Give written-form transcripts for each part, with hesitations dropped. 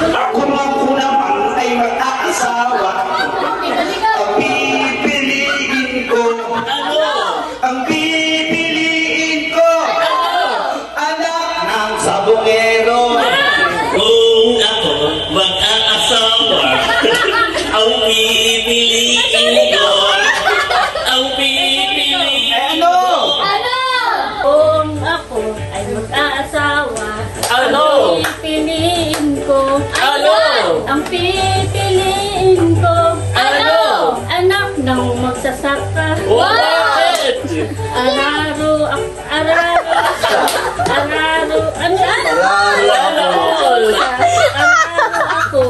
Kung ako naman ay mag-aasawa, ang pipiliin ko, ang pipiliin ko, anak ng sabongero. Kung ako mag-aasawa, ang pipiliin ko, ang pipiliin ko. Kung ako ay mag-aasawa, Ano? ang pipiliin ko. Ano? Ang pipiliin ko. Ano? Anak ng magsasaka. Bakit? Araro ako.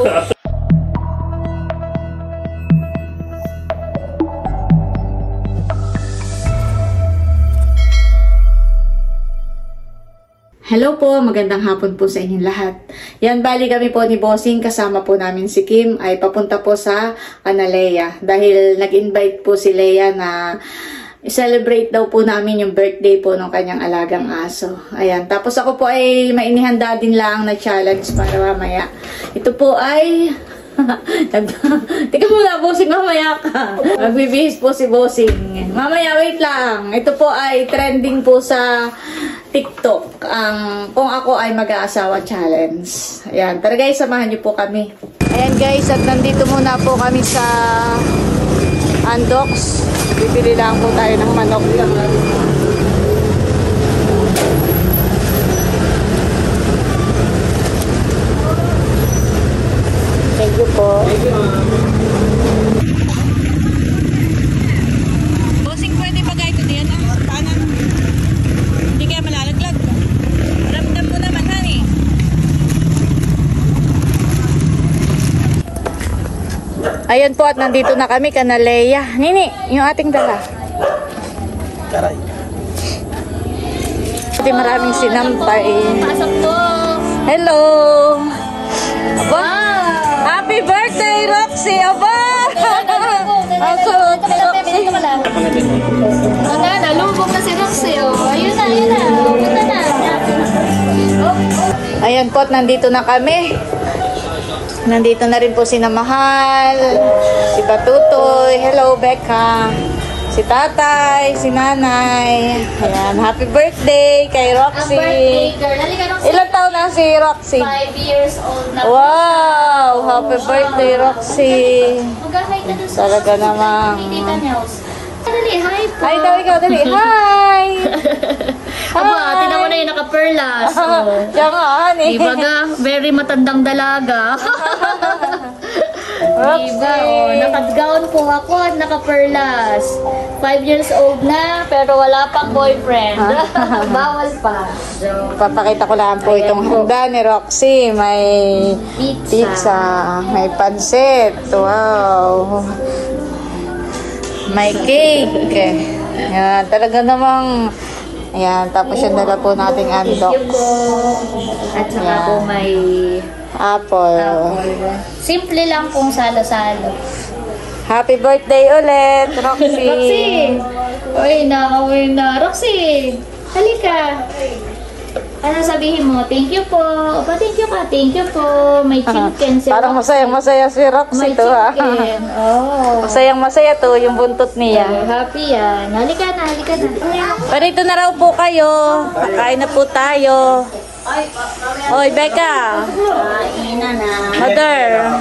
Hello po, magandang hapon po sa inyong lahat. Yan, bali kami po ni Bossing, kasama po namin si Kim, ay papunta po sa Analea. Dahil nag-invite po si Leia na i-celebrate daw po namin yung birthday po ng kanyang alagang aso. Ayan, tapos ako po ay mainihanda din lang na challenge para mamaya. Ito po ay... Tika muna, Bossing, mamaya ka. Magbibihis po si Bossing. Mamaya, wait lang. Ito po ay trending po sa TikTok. Kung ako ay mag-aasawa challenge. Ayan, tara guys, samahan niyo po kami. Ayan guys, at nandito muna po kami sa Andox. Bibili lang po tayo ng manok. Thank you po. Bossing, pwede ba kahit ito yan? Tanan. Hindi kaya malalaglag. Ramdam mo naman, honey. Ayun po, at nandito na kami, Kanaleya. Nini, yung ating dala. Karay. Pati maraming sinampay. Pasok po. Hello! Aba! Happy birthday, Roxy! Aba! Ang sarap ni Roxy! Nalubog na si Roxy. Ayun na. Punta na. Ayan po, at nandito na kami. Nandito na rin po si Namahal, si Patutoy, hello Becca, si Tatay, si Nanay. Ayan, happy birthday kay Roxy. Birthday girl. Halika, Roxy. Ilang taon na si Roxy? 5 years old na. Wow! Happy birthday, Roxy. Mag-hi ka dun sa Talaga namang. Tita Nels. Dali, hi po. Ay, daw ikaw, dali. Hi! Aba, tinan mo na yung naka-perlas. Siya nga, honey. Diba ga? Very matandang dalaga. Diba? Naka-gown po ako at naka-perlas. 5 years old na, pero wala pang boyfriend. Bawal pa. So, Papakita ko lang po itong handa ni Roxy. May pizza, may pansit. Wow! May cake. Ayan, talaga namang... Ayan, tapos yung dala po nating Andox. at saka po may Apple. simple lang pong salo-salo. Happy birthday ulit, Roxy! Roxy! Uy na. Roxy! Halika! Ano sabihin mo? Thank you po. Opa, thank you ka. Thank you po. May chicken. Parang masayang-masaya si Roxy May to, ha? chicken. Oh. Masayang-masaya to, yung buntot niya. Happy yan. Halika na. Parito na raw po kayo. Kain na po tayo. Hoy, Becca. Mother.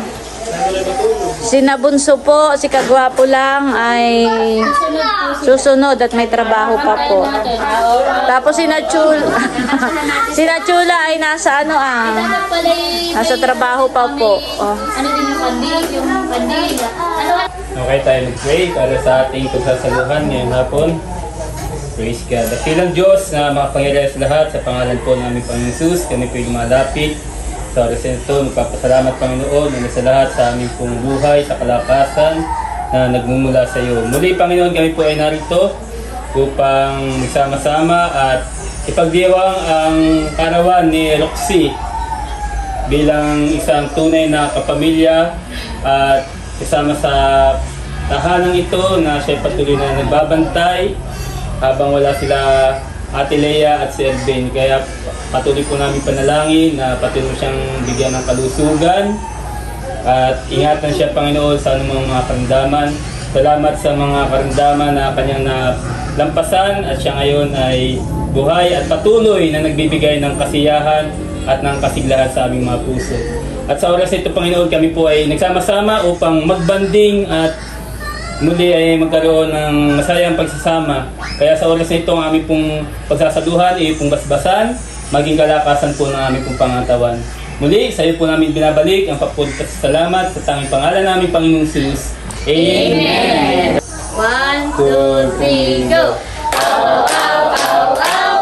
Si Nabunso po, si Kagwapo lang ay susunod at may trabaho pa po. Tapos si Nachula ay nasa nasa trabaho pa po. Oh. Ano din yung pandil? Yung pandil. Okay, tayo mag-pray para sa ating pagsasaluhan ngayong hapon. Praise God. Dakilang Diyos na makapangyarihan sa lahat, sa pangalan po namin Panginoon Jesus, kami po yung malapit sa orasan ito. Nagpapasalamat Panginoon na sa lahat sa aming pong buhay, sa kalakasan na nagmumula sa iyo. Muli Panginoon, kami po ay narito upang magsama-sama at ipagdiwang ang karawan ni Roxy bilang isang tunay na kapamilya at kasama sa tahanang ito na siya patuloy na nagbabantay habang wala sila Ate Lea at si Elvin. Kaya patuloy po namin panalangin na patuloy siyang bigyan ng kalusugan at ingatan siya, Panginoon, sa anumang mga karamdaman. Salamat sa mga karamdaman na kanyang nalampasan at siya ngayon ay buhay at patuloy na nagbibigay ng kasiyahan at ng kasiglahan sa aming mga puso. At sa oras na ito, Panginoon, kami po ay nagsama-sama upang magbanding at muli ay magkaroon ng masayang pagsasama. Kaya sa oras na ito, ang aming pong pagsasaluhan ay pong basbasan, maging kalakasan po ng aming pong pangatawan. Muli, sa iyo po namin binabalik ang papuri at salamat sa tanging pangalan namin, Panginoong Jesus. Amen! 1, 2, 3, go! Ow, ow, ow, ow,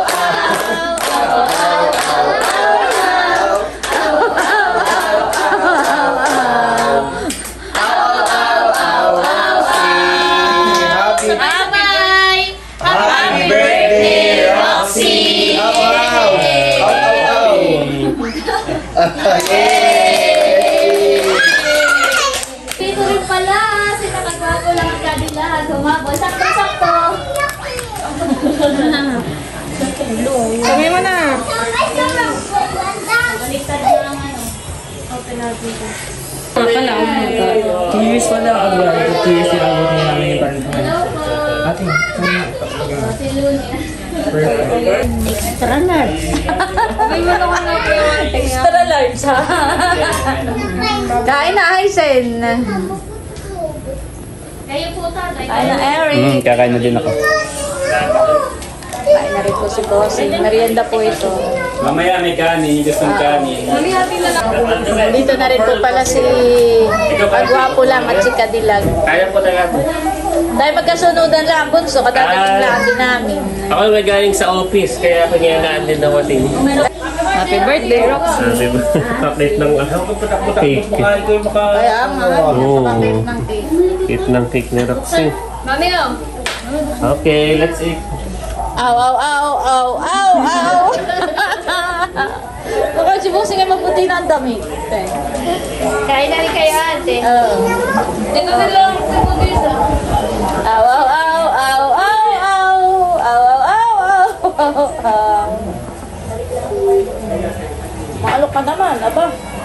Happy birthday, Roxy! Pito rin pala, sinakagwago lang ang kadilahan. Humabol, sakto-sakto. Sabi mo na. Baliktad na lang ano. Open natin ko. Pala, 2 years pala ako. 2 years yung abot niya namin yung parang Hello po. Ate, Si Lunia. extra large. May malungan na po yung ating Extra large, ha? Kain na, Aisen. Kayo po tatay. Kain na, Eric. kakain na din ako. Kain na rin po si Bossing. Merienda po ito. Mamaya may kanin, gustong kanin. Dito na rin po pala si Agwapo lang at si Kadilag. Kaya po talaga. Dahil magkasunudan lang, bunso, kadadating lang din namin. Ako may galing sa office, kaya kanyang din nawating. Happy birthday, Roxy. Chocolate ng cake. Kaya nga, Oo. napakakit ng cake. Cake ng cake ni Roxy. Mami oh. Okay, let's eat. Aw, aw, aw, aw, aw, aw. Baka si Bossing ay mabuti na ang damit. Kain na rin kayo ate. Oo. Dito na lang. Dito. Aw, aw, aw, aw, aw, aw, aw, aw, aw, aw, aw. Maalok ka naman, aba.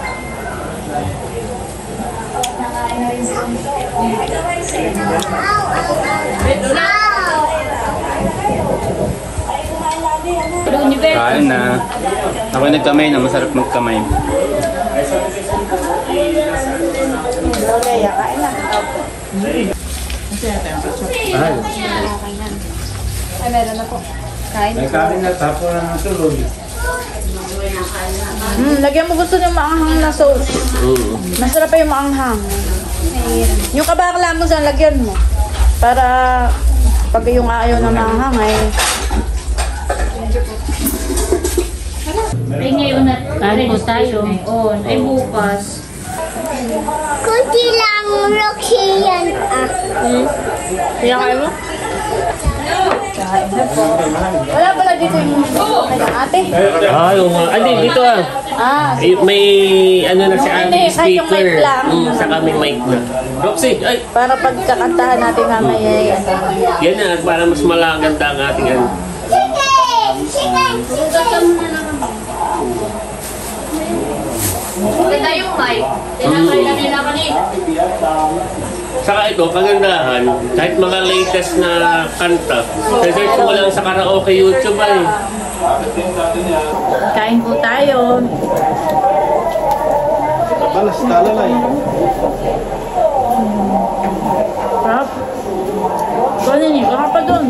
Kain na. Ako nagkamay na, masarap magkamay. Leia, kain na. Ay, meron na po. Kain na. Kain na, tapo na ng tulog. Lagyan mo gusto yung maanghang na sauce. Masarap pa yung maanghang. Yung kabakla mo dyan, lagyan mo. Para pag yung ayaw na maanghang ay... Ay ngayon na. Kain po tayo. On. Ay bukas. Kunti lang, Roxy yan ah. Kaya kain mo? Kain na po. Wala pala dito yung ate. Yung dito ah. May ano na si Hindi, Andy kahit yung speaker. mic lang. Saka may mic na. Roxy, ay, Para pagkakantahan natin mamaya yan. yan na, para mas malaganda ang ating ano. Ganda yung mic. Tinakay na nila kanina. Saka ito, kagandahan, kahit mga latest na kanta, search mo lang sa karaoke YouTube ay. Kain po tayo. Balas, tala na eh. Sarap. Kunin niyo, baka pa doon.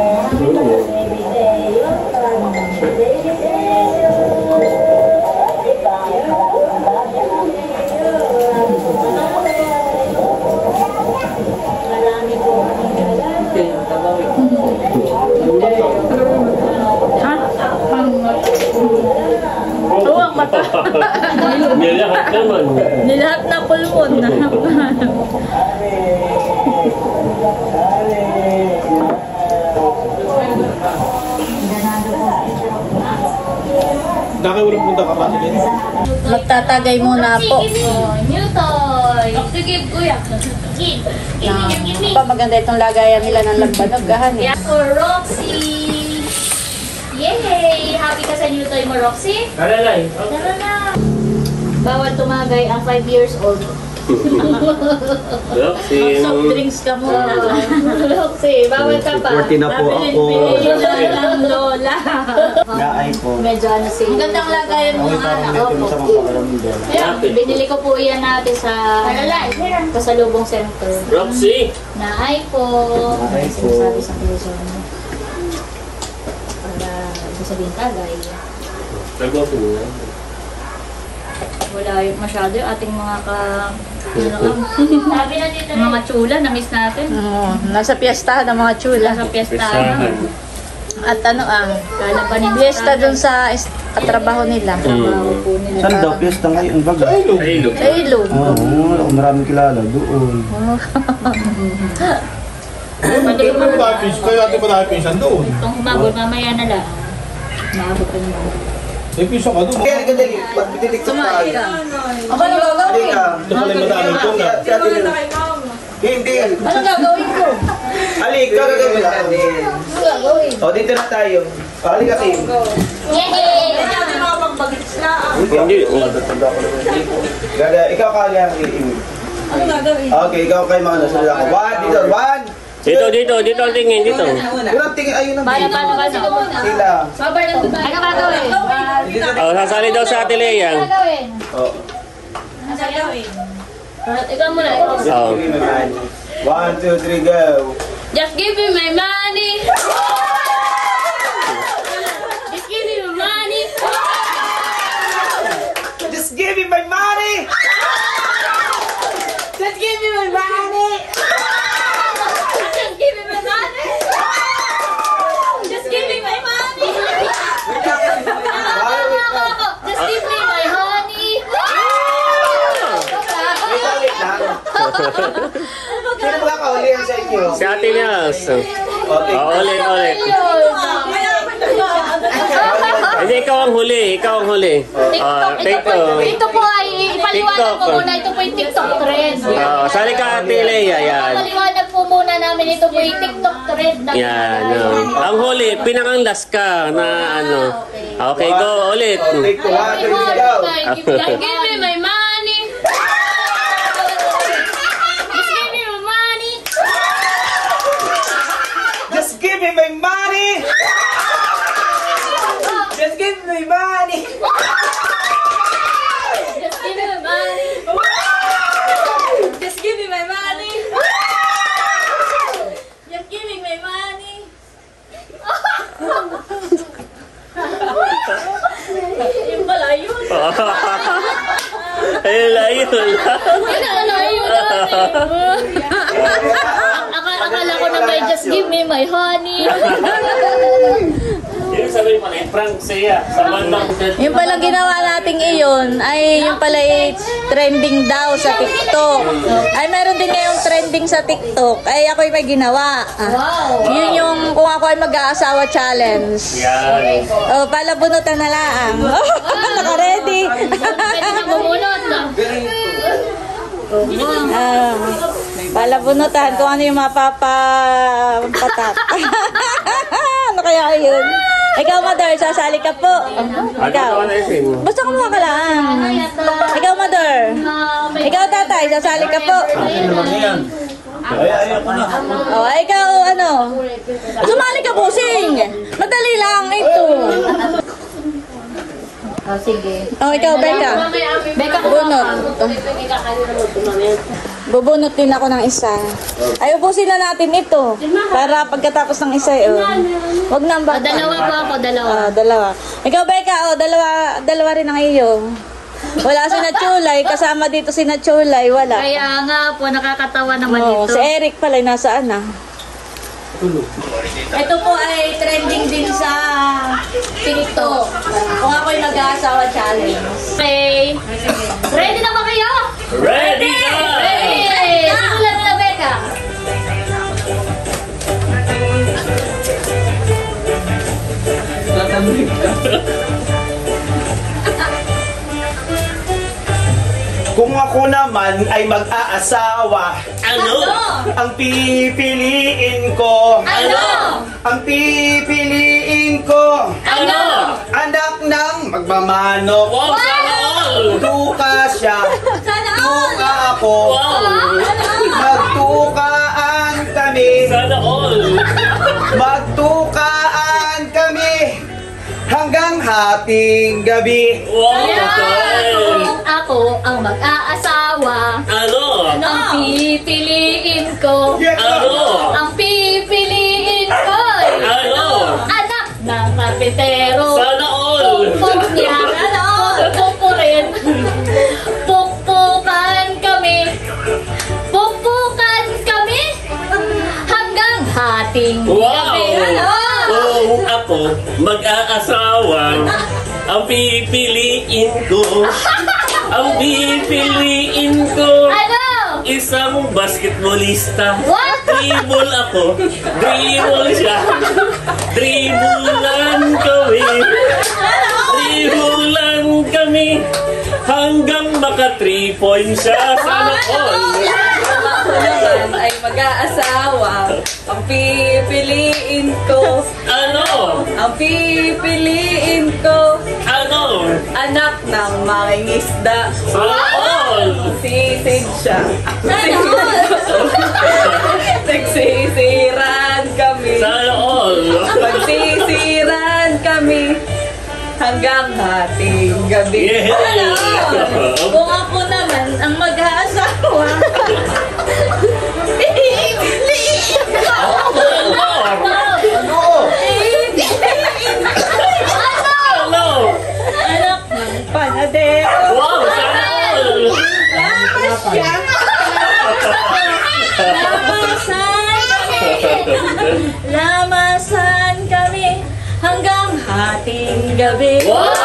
Ha? Oo, ang mata. Nilahat naman. Nilahat na pulmon. Daki walang punta ka pa din. Magtatagay muna po. Oh, new toy. Sige, kuya. Give. Give me. Pa maganda itong lagayan nila ng lambanog, gahan eh. Yeah, for Roxy. Yay! Happy ka sa new toy mo, Roxy? Kalalay. Tara na! Bawal tumagay ang 5 years old. Roxy. Soft drinks ka muna. Roxy, bawal ka pa. 40 na po ako. Yun lang, Lola. Naay po. Medyo ano si... Ang gandang lagayan mo Okay, nga parang na. medyo Opo. masamang pakaramdam. Ayan, binili ko po yan natin sa Pasalubong Center. Roxy. Naay po. Naay po. Sinasabi sa Quezon. Para ito sabihin tagay. Tago ko na. Wala yung masyado yung ating mga sabi na dito mga chula, na-miss natin. Nasa piyesta ng mga chula. Sa piyesta. Pesahan. At ano ang Kalabanin piyesta dun sa katrabaho nila. Trabaho po nila. Saan daw? Piyesta ngayon baga? Ay, look. Sa ilog. Oo, ako maraming kilala doon. Pwede ko mga Kayo natin pa tayo pinsan doon. itong humabol mamaya na lang. Maabot pa naman. May piso ka doon. Kaya ka dali, magbidilikot tayo. Ano gagawin? Ito pala yung madaming tunga. Hindi. Ano gagawin ko? Alik, gagawin lang. Ano gagawin? O, dito na tayo. Alik ka, Kim. Yay! Hindi. Ikaw kaya ang iimig. Ano gagawin? Okay, ikaw kayo mga nasa ako. One, dito, one. Dito ang tingin, dito. Kurang tingin, ayun ang Paano? sila. Ano gagawin? Oh, sasali daw sa Ate Lea. Ano gagawin? Oh. Ikaw muna. Oh. One, two, three, go. Just give me my money. Just give me my money. Just give me my money! Just give me my money. Just give me my money. Just give me my money. Just give me my honey. Wait lang. Sino ba kahulihan sa inyo? Si Ate Nels. Okay. Oh, ulit. Hindi, ikaw ang huli. TikTok. Ito po ay ipaliwanag TikTok. po muna. Ito po yung TikTok trend. Oh, sali ka Ate Lea, yan. Ipaliwanag po muna namin. Ito po yung TikTok trend. Yan, Ang huli, pinakanglas ka na ano. Okay, go, ulit. Take to one, two, three, go. Just give me my money. Just give me my money. Just give me my money! Just give me my money! Just give me my money. Just give me my money. Yung pala yun. Ayun. Akala ko na may just give me my honey. Yung sabi mo na, prank siya. Sa bandang. Yung palang ginawa nating iyon ay yung pala trending daw sa TikTok. Ay meron din ngayong trending sa TikTok. Ay ako'y may ginawa. Wow. Yun yung kung ako ay mag-aasawa challenge. Yan. Oh, palabunutan na lang. Naka-ready. Pwede na bumunot. Palabunutan kung ano yung mapapapatak. Ano kaya yun? Ikaw, Mother, sasali ka po. Ikaw. Basta kumuha ka lang. Ikaw, Mother. Ikaw, Tatay, sasali ka po. Ay, ako na. Oh, ikaw, ano? Sumali ka po, sing. Madali lang ito. Oh, sige. Oh, ikaw, Becca. Becca, Bunot. Bubunot din ako ng isa. Ay, ubusin na natin ito. Para pagkatapos ng isa, Huwag na ba? Dalawa po ako, dalawa. Dalawa. Ikaw, Becca, dalawa rin ang iyo. Wala si Nachulay, kasama dito si Nachulay, wala. Kaya nga po, nakakatawa naman Oh, ito. si Eric pala, nasaan na? Ito po ay trending din sa TikTok. Kung ako'y mag-aasawa challenge. Okay. Ready na ba kayo? Ready na! Ready! Simulan mo na, Becca. Kung ako naman ay mag-aasawa, Ano? ang pipiliin ko, Ano? ang pipiliin pipiliin ko. Ano? Anak ng magmamanok. Wow, sana all! Tuka siya. Tuka ako. Wow! Magtukaan kami. Sana all! Magtukaan kami. Hanggang hating gabi. Wow! Okay. Kung ako ang mag-aasawa, Ano? ang pipiliin ko, Ano? ang pipiliin ko, Ano? anak ng karpintero. Sana all! Pukpok niya, pukpukin. Pukpukan kami. Pukpukan kami. Hanggang hating Wow! gabi. Kung ako mag-aasawa, ang pipiliin ko, ang pipiliin ko, Ano? isang basketballista. What? Dribble ako, dribble siya. Dribbulan kami. Dribbulan kami. Hanggang maka 3 points siya. Sana all. Ako naman ay mag-aasawa. Ang pipiliin ko, Ano? ang pipiliin ko, Ano? anak ng mangingisda. Sana all. Sisid siya. Nagsisiran kami. Sana all. Magsisiran kami. Hanggang hating gabi. Yeah. Kung ako naman ang mag-aasawa, Ano? anak ng panadero. Wow, sana all. Lamas siya. Lamasan kami hanggang hating gabi. Wow!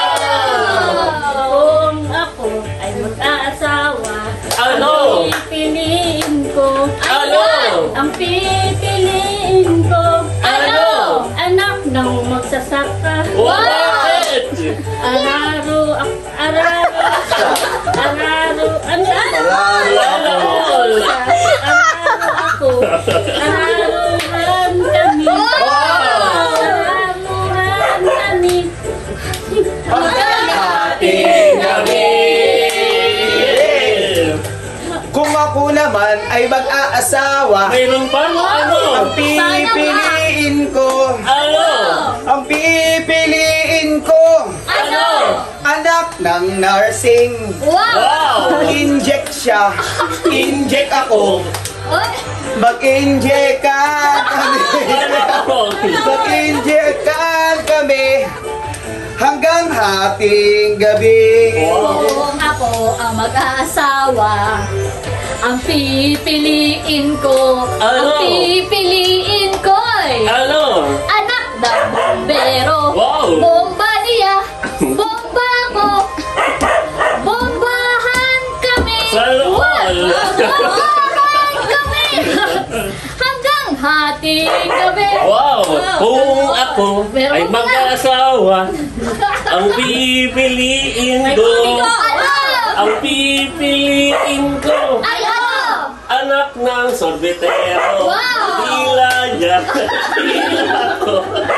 Kung ako ay mag-aasawa, Ano? ang pipiliin ko, Ano? ang pipiliin ko, Ano? anak ng magsasaka. Bakit? Araro, Sana all. ako, araruhan kami. Araruhan kami. Hating gabi. Kung ako naman ay mag-aasawa, Mayroon pa mo ano? ang pipiliin ko. Ano? Ang pipiliin ko. Ano? Anak ng nursing. Wow! Inject siya. Inject ako. Oy! Mag-inject ka kami. Ano? Mag-inject ka kami. Hanggang hating gabi. Kung ako ang mag-aasawa, ang pipiliin ko, Ano? ang pipiliin ko ay Ano? anak ng bombero. Wow! Bomba niya, bomba ko, bombahan kami. Sana all. Bombahan kami. Hanggang hating gabi. Wow! Kung ako ay mag-asawa, ang pipiliin ko, ang pipiliin ko, anak ng sorbetero. Wow! Dila niya, dila ko.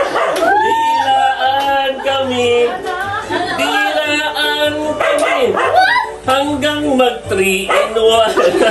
Dilaan kami, dilaan kami. Hanggang mag 3 in 1.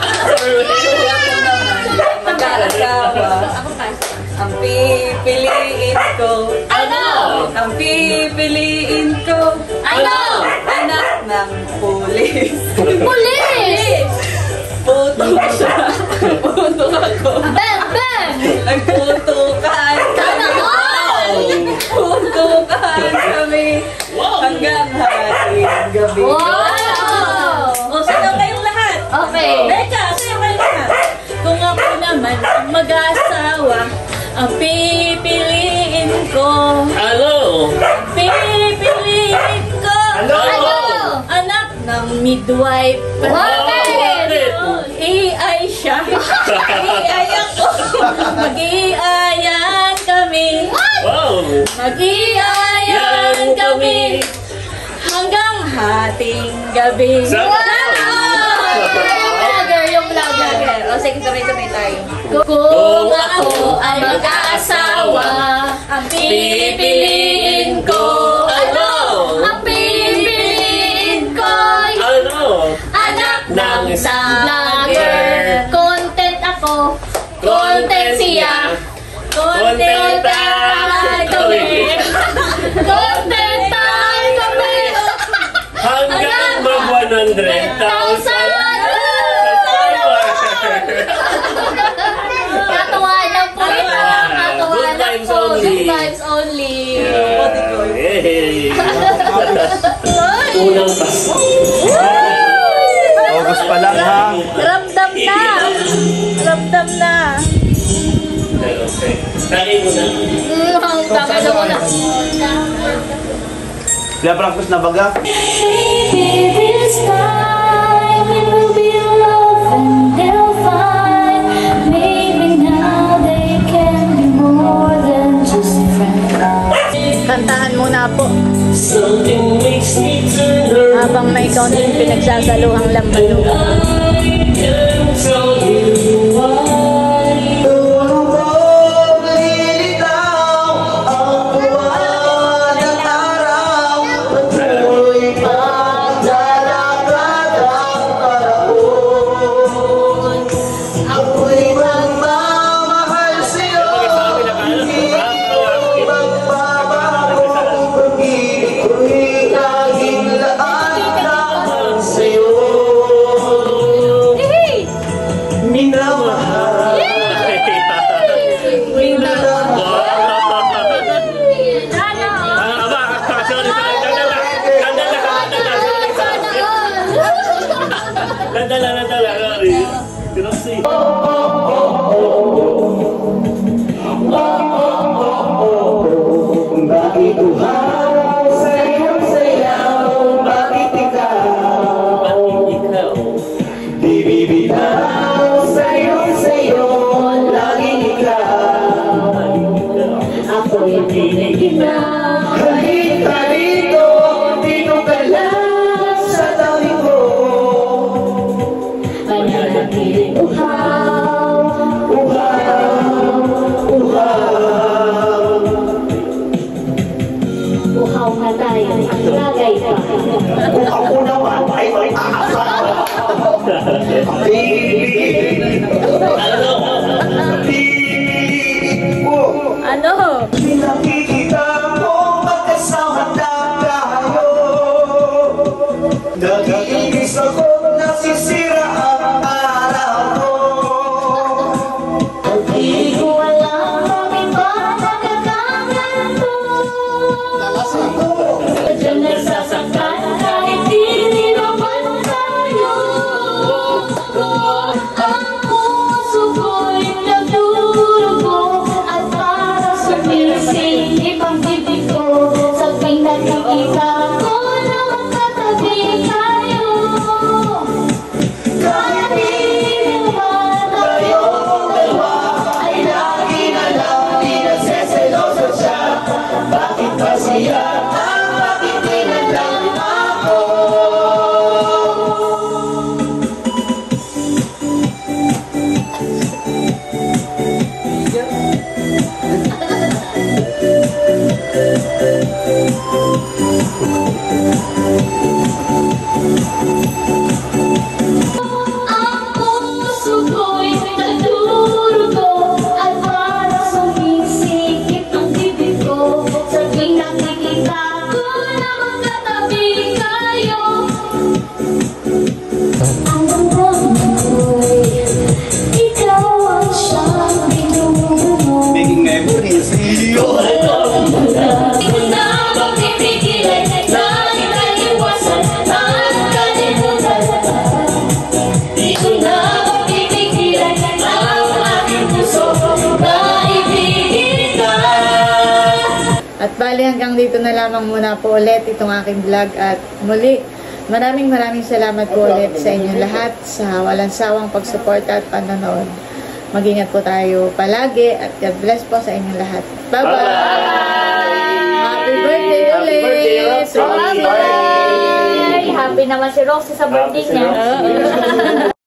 Mag-aasawa. Ang pipiliin ko. Ano? Ang pipiliin ko. Ano? Anak ng pulis. Pulis! Putok siya. Putok ako. Ben! Ben! Nagputukan. Sana all! Putukan kami. Wow! Hanggang hating gabi. Wow! O, sino kayong lahat? Okay. Becca, sino kayong lahat? Kung ako naman ang mag-asawa, ang pipiliin ko. Ano? Pipiliin ko. Ano? Anak ng midwife. Bakit? AI siya. AI ako. Mag-iiayan kami. Wow! Mag-iiayan kami. Hanggang hating gabi. Yung vlogger. O, sige, sabay-sabay tayo. Kung ako ay mag-aasawa, ang pipiliin ko. Ano? Ang pipiliin ko'y Ano? anak ng isang Vlogger. Content ako. Content siya. Content tayo kami. Content tayo kami. Hanggang mag-100,000 Katuwaan lang po ito. Katuwaan lang po. Good vibes only. Good vibes only. Yay! Unang paso. August pa lang ha. Ramdam na. Ramdam na. Okay. Kain mo na. Tapos na muna. Kaya practice na baga. Maybe this time it will be love and they'll find. Maybe now they can be more than just friends. Kantahan muna po. Something makes me turn around. Habang may kaunting pinagsasaluhang lambalo. I can tell you why. Ano? Nakikita mo magkasama na tayo. Nag-iigis ako, nasisira ang araw ko. Di ko alam bakit ba nagkakanganto. Diyan nagsasaktan kahit hindi naman tayo. Ang puso ko'y nagdurugo at para sumisingip ang bibig ko. Sa tuwing nakikita ko na magkatabi tayo. Kahit di naman tayo dalawa ay lagi na lang di nagseseloso siya. Bakit ba siya ang bakit di na lang ako? Ang puso ko'y nagdurugo at para sumisikip ang bibig ko. Sa tuwing nakikita ko na magkatabi kayo. Ang damdamin ko'y ikaw ang siyang binubuo. Making memories. Di ko na mapipigilan, lagi tayong iwasan ang kalimutan. Di ko na mapipigilan ang aking puso na ibigin ka. At bali hanggang dito na lamang muna po ulit itong aking vlog at muli maraming salamat po ulit sa inyong lahat sa walang sawang pagsuporta at panonood. Mag-ingat po tayo palagi at God bless po sa inyong lahat. Bye-bye! Happy birthday ulit! Bye! Happy naman si Roxy sa birthday niya.